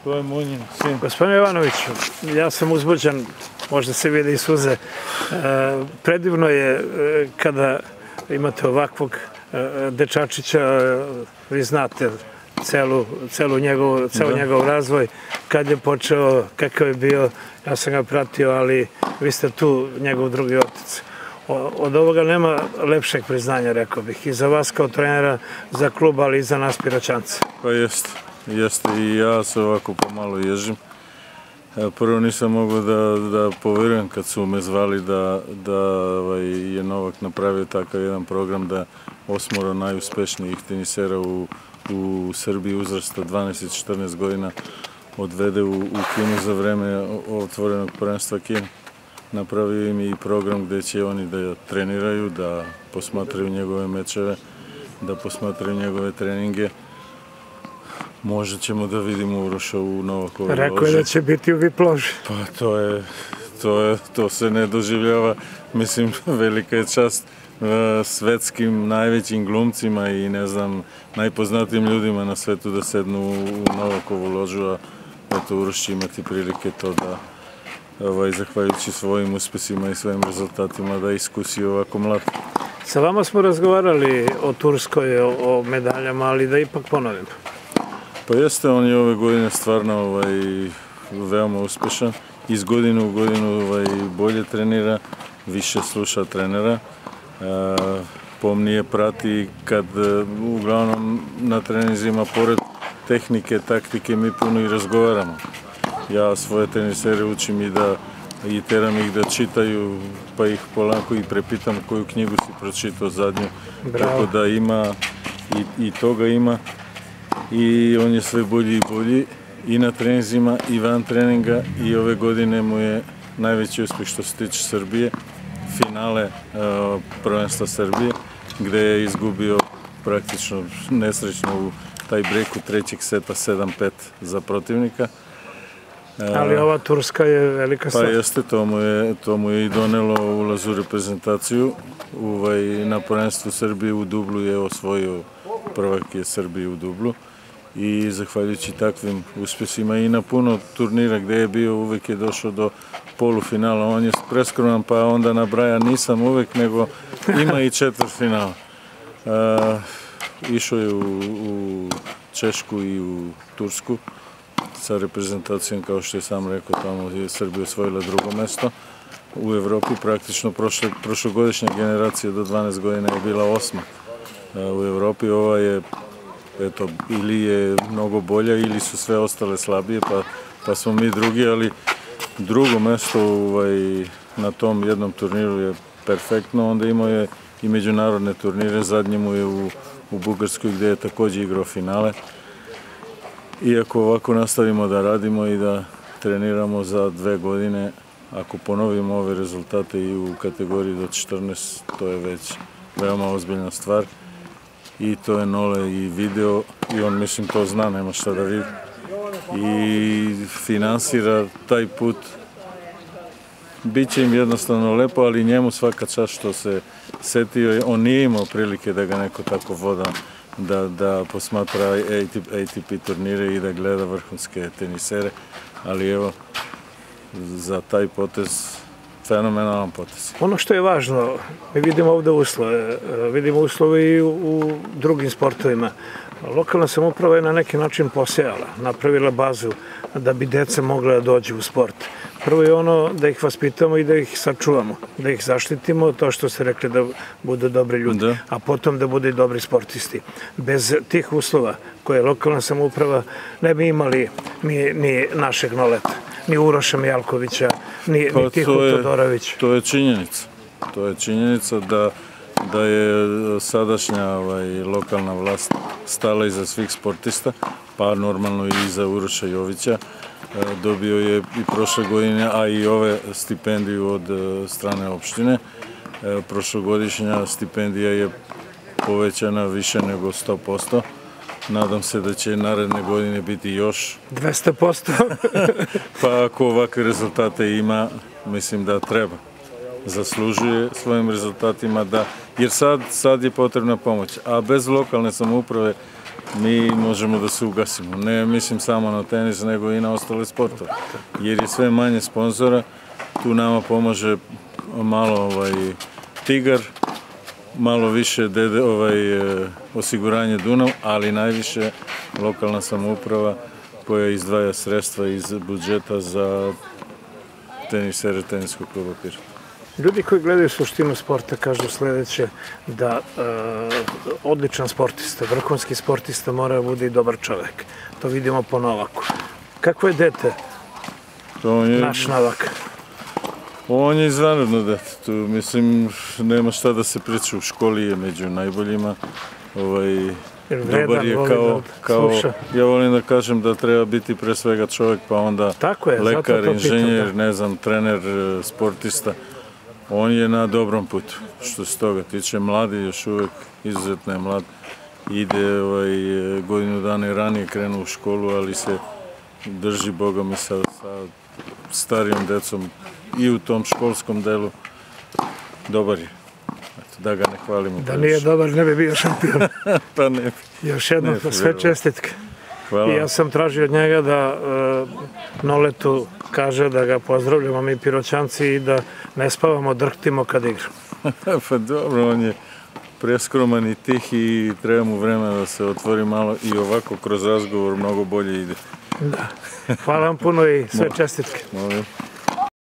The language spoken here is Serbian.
To je Munjin sin. Gospodine Jovanoviću, ja sam uzbuđen, možda se vide i suze. Predivno je kada imate ovakvog dečačića, vi znate ceo njegov razvoj, kad je počeo, kakav je bio, ja sam ga pratio, ali vi ste tu njegov drugi otac. Od ovoga nema lepšeg priznanja, rekao bih, i za vas kao trenera, za klub, ali i za nas Piroćance. Pa jeste i ja se ovako pomalo ježim. Prvo nisam mogao da poverujem kad su me zvali da je Novak napravio takav jedan program da 8 najuspešnijih tenisera u Srbiji uzrasta 12 i 14 godina odvede u Kinu za vreme otvorenog prvenstva Kine. Napravio im i program gde će oni da treniraju, da posmatraju njegove mečeve, da posmatraju njegove treninge. Možda ćemo da vidimo Uroša u Novakovoj loži. Rekao je da će biti u VIP loži. Pa to se ne doživljava. Mislim, velika je čast svetskim najvećim glumcima i ne znam, najpoznatijim ljudima na svetu da sednu u Novakovu ložu, a eto Uroš će imati prilike to da zahvaljujući svojim uspesima i svojim rezultatima da iskusi ovako mlad. Sa vama smo razgovarali o Turskoj, o medaljama, ali da ipak ponovim. Pa jeste, on je ove godine stvarno veoma uspešan. Iz godine u godinu bolje trenira, više sluša trenera. Pomnije prati kad uglavnom na treninzima pored tehnike, taktike mi puno i razgovaramo. Ja svoje tenisere učim i teram ih da čitaju, pa ih polako i prepitam koju knjigu si pročitao zadnju. Tako da ima i toga ima. I on je sve bolji i bolji i na treninzima i van treninga i ove godine mu je najveći uspeh što se tiče Srbije, finale prvenstva Srbije, gde je izgubio praktično nesrećno u taj breku trećeg seta 7-5 za protivnika. Ali ova Turska je velika stvar. Pa jeste, to mu je i donelo ulaz u reprezentaciju. Na prvenstvu Srbije u dublu je osvojio, prvak je Srbije u dublu. I zahvaljujući takvim uspesima i na puno turnira gde je bio, uvek je došao do polufinala. On je preskroman pa onda nabraja nisam uvek, nego ima i četvrtfinala. Išao je u Češku i u Tursku sa reprezentacijom, kao što je sam rekao, tamo je Srbija osvojila drugo mesto. U Evropi praktično prošlogodišnja generacija do 12 godina je bila 8. U Evropi ova je ili je mnogo bolja ili su sve ostale slabije, pa smo mi drugi, ali drugo mesto na tom jednom turniru je perfektno. Onda imao je i međunarodne turnire, zadnje mu je u Bugarskoj gde je takođe igrao finale. Iako ovako nastavimo da radimo i da treniramo za 2 godine, ako ponovimo ove rezultate i u kategoriji do 14, to je već veoma ozbiljna stvar. I to je Nole i video i on, mislim, to zna, nema šta da vidi. I finansira taj put. Biće im jednostavno lepo, ali njemu svaka čast što se setio. On nije imao prilike da ga neko tako voda, da posmatra ATP turnire i da gleda vrhunske tenisere. Ali evo, za taj potez, fenomenalan potez. Ono što je važno, mi vidimo ovde uslove, vidimo uslove i u drugim sportovima. Lokalna samouprava je na neki način posejala, napravila bazu da bi deca mogla da dođu u sport. Prvo je ono da ih vaspitamo i da ih sačuvamo, da ih zaštitimo, to što ste rekli da budu dobri ljudi, a potom da budu i dobri sportisti. Bez tih uslova koje lokalna samouprava ne bi imali ni našeg Noleta, ni Uroša Mijalkovića, ni Tihu Todorovića. To je činjenica. To je činjenica da je sadašnja lokalna vlast stala iza svih sportista, pa normalno i iza Uroša Jovića. Dobio je i prošle godine, a i ove stipendiju od strane opštine. Prošlogodišnja stipendija je povećana više nego 100%. Nadam se da će naredne godine biti još 200%. Pa ako ovakve rezultate ima, mislim da treba. zaslužuje svojim rezultatima, jer sad je potrebna pomoć, a bez lokalne samouprave mi možemo da se ugasimo. Ne mislim samo na tenis, nego i na ostale sportove, jer je sve manje sponzora. Tu nama pomaže malo Tigar, malo više osiguranje Dunav, ali najviše lokalna samouprava koja izdvaja sredstva iz budžeta za tenisere Teniskog kluba Pirot. Ljudi koji gledaju suštinu sporta kažu sledeće, da odličan sportista, vrhunski sportista mora da bude i dobar čovek. To vidimo po Novaku. Kako je dete naš Novak? On je izvanredno dete. Tu, mislim, nema šta da se priča. U školi je među najboljima. Dobar je kao ja volim da kažem da treba biti pre svega čovjek, pa onda lekar, inženjer, ne znam, trener, sportista. On je na dobrom putu. Što se toga tiče, mladi, još uvek izuzetno je mlad. Ide godinu dana i ranije krenuo u školu, ali se drži, Boga mi, sa starijom decom i u tom školskom delu. Dobar je. Da ga ne hvalimo. Da nije dobar, ne bi bio šampion. Pa ne bi. Još jednom, sve čestitke. I ja sam tražio od njega da Noletu kaže da ga pozdravljamo mi Piroćanci i da ne spavamo, drhtimo kad igra. Pa dobro, on je preskroman i tih i treba mu vremena da se otvori malo i ovako kroz razgovor mnogo bolje ide. Da. Hvala vam puno i sve čestitke. Molim.